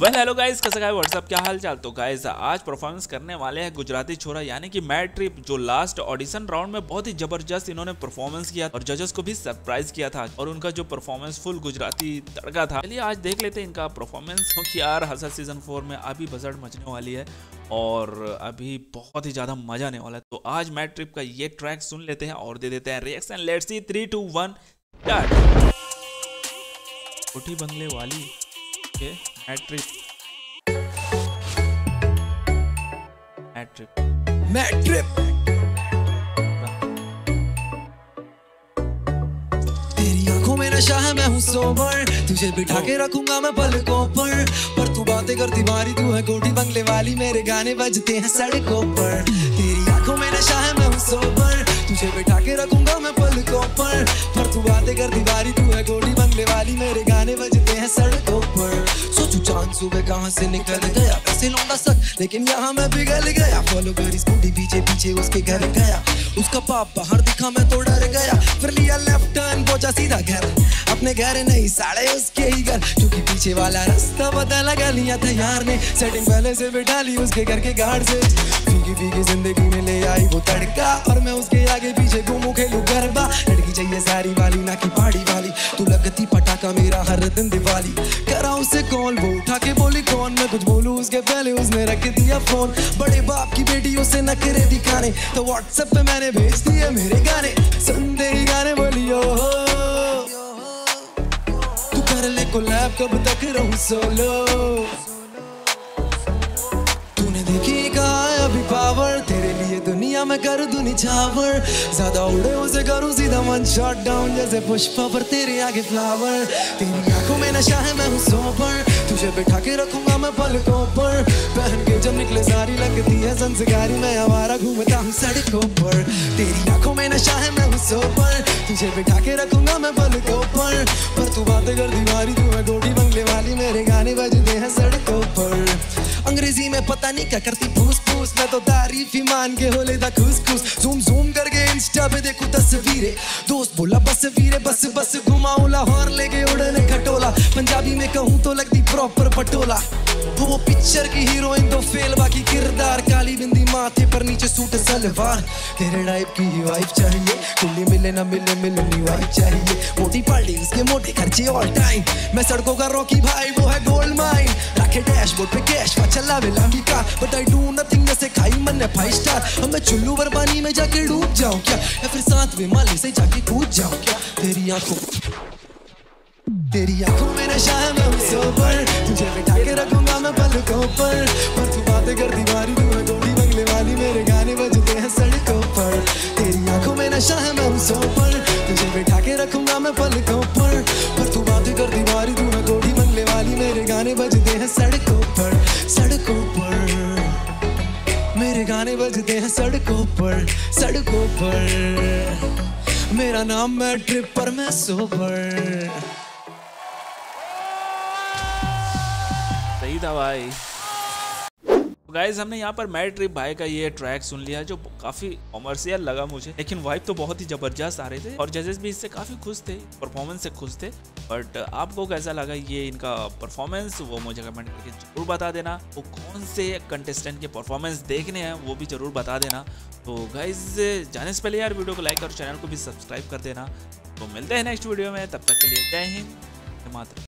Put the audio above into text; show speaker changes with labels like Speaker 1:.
Speaker 1: Well hello guys, कैसा है WhatsApp, क्या हाल चाल। तो गाइस आज परफॉर्मेंस करने वाले हैं गुजराती छोरा यानी कि मैड ट्रिप, जो लास्ट ऑडिशन राउंड में बहुत ही जबरदस्त इन्होंने परफॉर्मेंस किया और जजेस को भी सरप्राइज किया था और उनका जो परफॉर्मेंस फुल गुजराती तड़का था। चलिए आज देख लेते हैं इनका परफॉर्मेंस, क्योंकि यार हसन सीजन 4 में अभी बजट मचने वाली है और अभी बहुत ही ज्यादा मजा आने वाला है। तो आज मैड ट्रिप का ये ट्रैक सुन लेते हैं और दे देते हैं रिएक्शन। Let's see 3 2 1 start. कोठी बंगले वाली mad trip, mad trip,
Speaker 2: mad trip. तेरी आंखों में नशा है, मैं हूँ सोबर, तुझे बिठा के रखूंगा मैं पलकों पर तू बातें करती मारी, तू है कोठी बंगले वाली, मेरे गाने बजते हैं सड़कों पर। तेरी आंखों में नशा है, मैं हूँ सोबर, तुझे बिठा के रखूंगा मैं पलकों पर तू बातें करती मारी, तू है कोठी बंगले वाली, मेरे गाने बजते हैं सड़कों पर। सोचू चांद सुबह कहाँ से निकल गया, ऐसे लौंडा सक लेकिन यहाँ मैं पिघल गया। फॉलो करी स्कूटी पीछे पीछे उसके घर गया, उसका पाप बाहर दिखा मैं तो डर गया। फिर लिया लेफ्ट टर्न, पहुंचा सीधा घर, अपने घर नहीं साड़े उसके ही घर, क्योंकि पीछे वाला रास्ता पता लगा लिया था यार ने। सेटिंग पहले से बिठा ली उसके घर के गार्ड से, फीकी फीकी जिंदगी में ले आई वो तड़का और मैं उसके आगे पीछे घूमू खेलू गरबा। लड़की चाहिए सारी वाली ना कि पहाड़ी वाली, तू लगती पटाखा मेरा हर दिन दिवाली। करा उसे कॉल, वो उठा के बोली कौन, मैं कुछ बोलूं उसके पहले उसने रख दिया फोन। बड़े बाप की बेटी उसे नखरे दिखाने, तो व्हाट्सएप पे मैंने भेज दिए मेरे गाने। सुनते ही गाने बोलियो तू कर ले कोलैब, कब तक रहूं सोलो। तूने देखी कहा है अभी पावर, तेरे लिए दुनिया में कर दूं निछावर। ज्यादा उड़े उसे करूं सीधा वन शॉट डाउन, जैसे पुष्पा पर तेरे आगे फ्लावर। तेरी आंखों में नशा है, मैं हूँ सोबर, तुझे बिठा के रखूंगा मैं पलकों पर। पहन के जब निकले सारी लगती है संस्कारी, मैं हमारा घूमता हूँ सड़कों पर। तेरी आंखों में नशा है, मैं हूँ सोबर, तुझे बिठा के रखूंगा मैं पलकों पर तू बातें कर दीवारी, तू है कोठी बंगले वाली, मेरे गाने बजते हैं सड़कों पर। अंग्रेजी में पता नहीं क्या करती फूस फूस, मैं तो तारीफ ही मान के हो लेता खुश खुश। जूम जूम करके इंस्टा पे देखूं तस्वीरें, दोस्त बोला बस वीरे बस बस घुमाऊं लाहौर लेके उड़ने खटोला। पंजाबी में कहूँ तो लगती प्रॉपर पटोला, वो पिक्चर की हीरोइन तो फेल, बाकी किरदार काली बिंदी माथे पर नीचे सूट सलवार। तेरे टाइप की ही वाइफ चाहिए, कुल्ली मिले ना मिले मिलनी वाइफ चाहिए। मोटी पार्टी उसके मोटे खर्चे ऑल टाइम, मैं सड़कों का रॉकी भाई, वो है गोल्ड माइन। रखे डैशबोर्ड पे कैश चला वे लांगी का, बट आई डू नथिंग, जैसे खाई मैंने 5 स्टार। अब मैं चुल्लू बर्बानी में जाके डूब जाऊं क्या, या फिर साथ में माली से जाके कूद जाऊं क्या। तेरी आंखों में नशा है, मैं हूँ सोबर, तुझे बिठा के रखूंगा मैं पलकों पर तू बातें कर दीवारी, तू है कोठी बंगले वाली, मेरे गाने बजते हैं सड़कों पर। तेरी आंखों में नशा है, मैं हूँ सोबर, तुझे बिठा के रखूंगा मैं पलकों पर तू बातें कर दीवारी, तू है कोठी बंगले वाली, मेरे गाने बजते हैं सड़कों पर। सड़कों पर मेरे गाने बजते हैं सड़कों पर, सड़कों पर। मेरा नाम है ट्रिप पर मैं सोबर।
Speaker 1: सही था भाई। गाइज हमने यहाँ पर मैड ट्रिप भाई का ये ट्रैक सुन लिया, जो काफी कॉमर्शियल लगा मुझे, लेकिन वाइब तो बहुत ही जबरदस्त आ रहे थे और जजेस भी इससे काफी खुश थे, परफॉर्मेंस से खुश थे। बट आपको कैसा लगा ये इनका परफॉर्मेंस, वो मुझे कमेंट करके जरूर बता देना। वो कौन से कंटेस्टेंट के परफॉर्मेंस देखने हैं वो भी जरूर बता देना। तो गाइज जाने से पहले यार वीडियो को लाइक और चैनल को भी सब्सक्राइब कर देना। तो मिलते हैं नेक्स्ट वीडियो में, तब तक के लिए जय हिंद, जय मातरम।